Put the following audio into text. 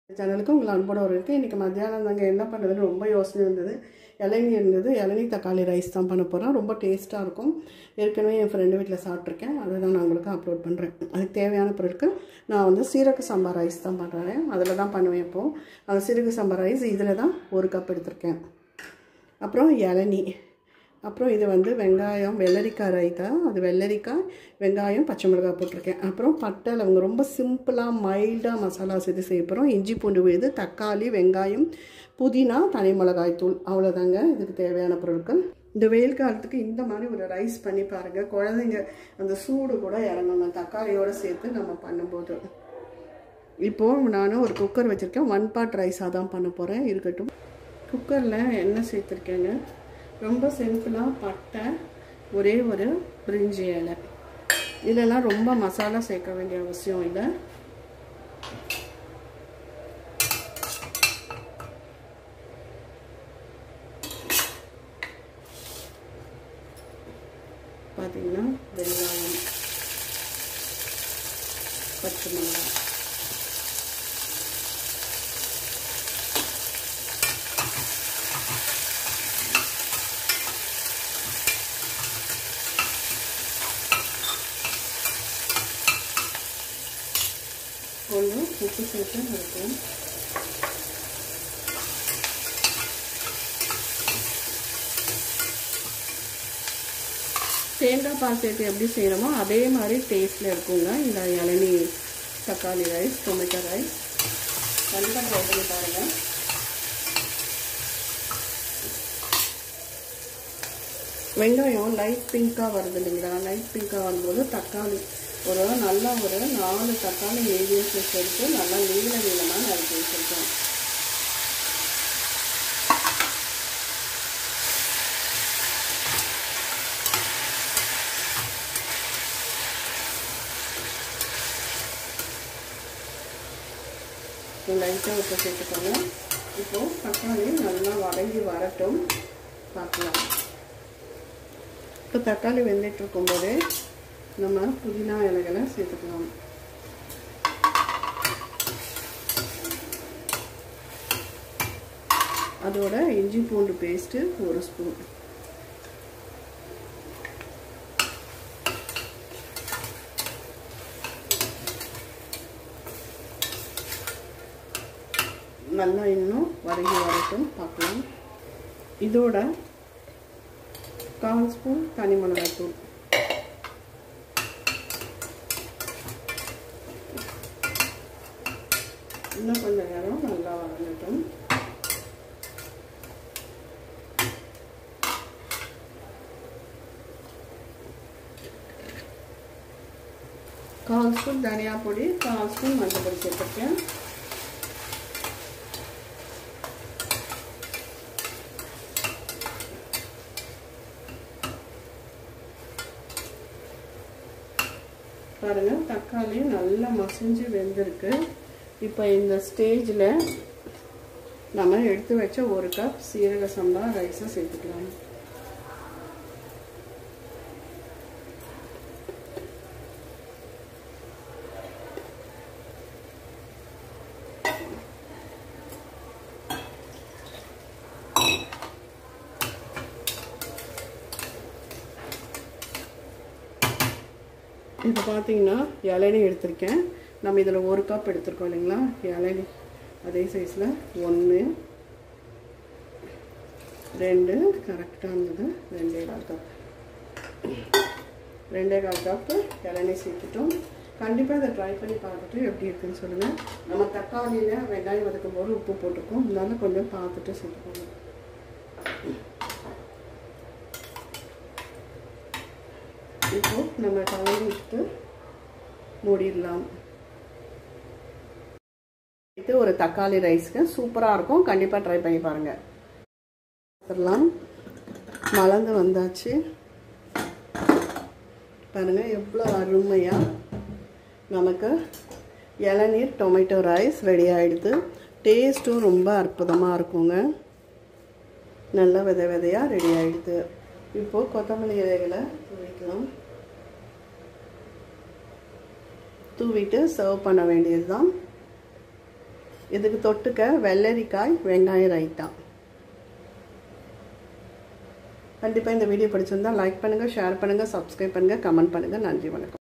சேனலுக்கு உங்களை அன்போட இருக்குது. இன்றைக்கி மத்தியானம் நாங்கள் என்ன பண்ணுறதுன்னு ரொம்ப யோசனை இருந்தது. இளநீ இருந்தது. இளநீ தக்காளி ரைஸ் தான் பண்ண போகிறோம். ரொம்ப டேஸ்ட்டாக இருக்கும். ஏற்கனவே என் ஃப்ரெண்டு வீட்டில் சாப்பிட்ருக்கேன். அதை தான் நான் உங்களுக்கு அப்லோட் பண்ணுறேன். அதுக்கு தேவையான பொருட்கள் நான் வந்து சீரக சம்பா ரைஸ் தான் பண்ணுறேன். அதில் தான் பண்ணுவேன். இப்போது அந்த சீரக சம்பா ரைஸ் இதில் தான் 1 கப் எடுத்திருக்கேன். அப்புறம் இளநீ, அப்புறம் இது வந்து வெங்காயம், வெள்ளரிக்காய் ரைத்தா, அது வெள்ளரிக்காய், வெங்காயம், பச்சை மிளகாய் போட்டிருக்கேன். அப்புறம் பட்டை லவங்க, ரொம்ப சிம்பிளாக மைல்டாக மசாலா சேர்த்து செய்ய போகிறோம். இஞ்சி பூண்டு விழுது, தக்காளி, வெங்காயம், புதினா, தனி மிளகாய் தூள், அவ்வளோதாங்க இதுக்கு தேவையான பொருட்கள். இந்த வெயில் காலத்துக்கு இந்த மாதிரி ஒரு ரைஸ் பண்ணி பாருங்கள். குழந்தைங்க அந்த சூடு கூட இறங்குங்க தக்காளியோடு சேர்த்து நம்ம பண்ணும்போது. இப்போது நான் ஒரு குக்கர் வச்சுருக்கேன். 1 பாட் ரைஸாக தான் பண்ண போகிறேன். இருக்கட்டும். குக்கரில் எண்ணெய் சேர்த்துருக்கேங்க. ரொம்ப சிம்பிளாக பட்டை, ஒரே ஒரு பிரிஞ்சி இலை. இதெல்லாம் ரொம்ப மசாலா சேர்க்க வேண்டிய அவசியம் இல்லை. பார்த்தீங்கன்னா வெங்காயம், பச்சை மிளகாய், கொஞ்சம் உப்பு சேர்த்து இருக்கும். தேங்காய் பால் சேர்த்து எப்படி செய்யணுமோ அதே மாதிரி டேஸ்ட்டில் இருக்குங்க இந்த இளநீ தக்காளி ரைஸ், டொமேட்டோ ரைஸ். கண்டிப்பாக ட்ரை பண்ணி பாருங்கள். வெங்காயம் லைட் பிங்காக வருது இல்லைங்களா? லைட் பிங்காக வரும்போது தக்காளி நல்லா ஒரு 4 தக்காளி மீடியம் சைஸ் எடுத்து நல்லா நீளமாக நறுக்கி வச்சுருக்கோம். லைட்டாக உப்பு சேர்த்துக்கோங்க. இப்போது தக்காளி நல்லா வதங்கி வரட்டும், பார்க்கலாம். இப்போ தக்காளி வெந்துட்டு இருக்கும்போது நம்ம புதினா இலைகளை சேர்த்துக்கலாம். அதோட இஞ்சி பூண்டு பேஸ்ட்டு 1 ஸ்பூன், நல்லா இன்னும் வதங்கி வரட்டும், பார்க்கலாம். இதோட 1/4 ஸ்பூன் தனி மிளகாய் தூள், இன்னும் கொஞ்சம் நேரம் நல்லா வதங்கட்டும். கால் ஸ்பூன் தனியா பொடி, 1/4 ஸ்பூன் மஞ்சள் பொடி சேர்த்துருக்கேன். பாருங்க தக்காளி நல்லா மசிஞ்சு வெந்திருக்கு. இப்போ இந்த ஸ்டேஜில் நம்ம எடுத்து வச்ச 1 கப் சீரக சம்பா ரைஸை சேர்த்துக்கலாம். இப்போ பார்த்தீங்கன்னா இளநீ எடுத்திருக்கேன். நம்ம இதில் 1 கப் எடுத்துருக்கோம் இல்லைங்களா? இளநீ அதே சைஸில் 1 2 கரெக்டாக இருந்தது. 2.25 கப் 2.25 கப்பு இளநீ சேர்த்துட்டோம். கண்டிப்பாக இதை ட்ரை பண்ணி பார்த்துட்டு எப்படி இருக்குன்னு சொல்லுங்கள். நம்ம தக்காளியில் வெங்காயம் வதக்கும் போது உப்பு போட்டிருக்கோம். இதனால கொஞ்சம் பார்த்துட்டு சேர்த்துக்கோங்க. இப்போ நம்ம கலந்து விட்டு மூடிடலாம். இது ஒரு தக்காளி ரைஸ்க்கு சூப்பராக இருக்கும். கண்டிப்பாக ட்ரை பண்ணி பாருங்கள். மலர்ந்து வந்தாச்சு பாருங்கள், எவ்வளோ அருமையாக நமக்கு இளநீர் டொமேட்டோ ரைஸ் ரெடி ஆகிடுது. டேஸ்ட்டும் ரொம்ப அற்புதமாக இருக்குங்க. நல்லா விதையாக ரெடி ஆகிடுது. இப்போது கொத்தமல்லி இலைகளை தூவிக்கலாம். தூவிட்டு சர்வ் பண்ண வேண்டியது தான். இதுக்கு தொட்டுக்க வெள்ளரிக்காய் வெங்காய ரைத்தா. கண்டிப்பாக இந்த வீடியோ பிடிச்சிருந்தா லைக் பண்ணுங்கள், ஷேர் பண்ணுங்கள், சப்ஸ்கிரைப் பண்ணுங்கள், கமெண்ட் பண்ணுங்கள். நன்றி, வணக்கம்.